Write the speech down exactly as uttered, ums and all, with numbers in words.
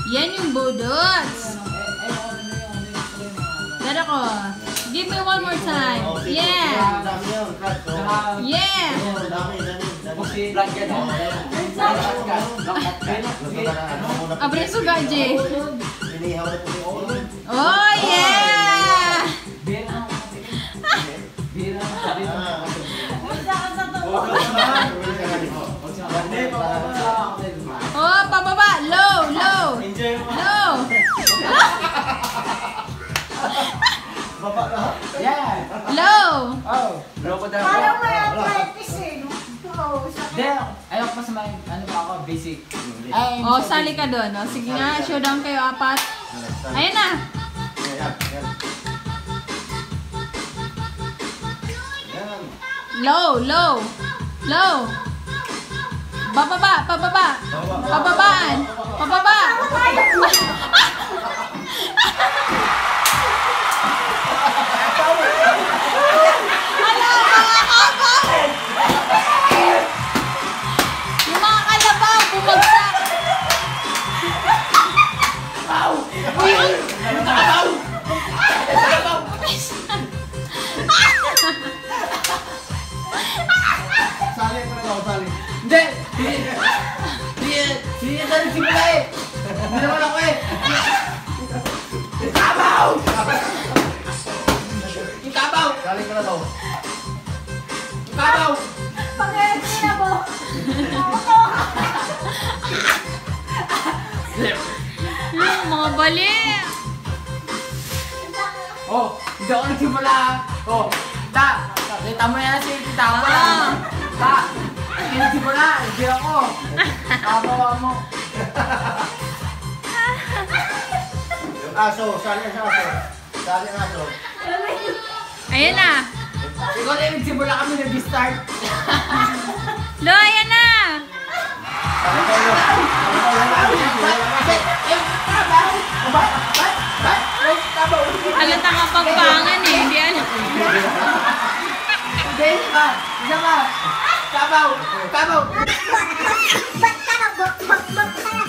Yan yung budots. Dada ko. Give me one more time. Yeah. Yeah. Abraso gaji. Oh yeah. Oh, pababa. Low, low. Low. Low. Oh, low ko daw. Parang may arthritis eh. Hindi, ayaw pa sa may, ano pa ako, basic. Oh, sali ka doon. Oh, sige nga, showdown kayo, apat. Ayan na. Low, low. Low. Bababa, pababa. Pababaan. Pababa. Hala, mga kabaw. Yung mga kalabaw, bumagsak. Sali ko na daw, sali. Hindi! Hindi! Hindi! Hindi na nagsimula eh! Hindi naman ako eh! Ikabaw! Ikabaw! Sali ko na daw. Ikabaw! Pag-edit na mo. Hmm, mga bali. Oh! Hindi ako nagsimula! Oh! Ta! Kita mo yan si Tita ko! Ah. Ta! Hindi nagsimula! Hindi ako! Nakabawa mo! Yung aso, sali ang aso. Sali ang aso. Ayan na. Ikaw na yung nagsimula kami nag-start! Lo, ayan na. Sali kayo. Alata nga pagpangan eh. Hindi alam. Hindi! Isa! Isa pa! Kabaw! Kabaw! Ba't ka na? Ba't ka na?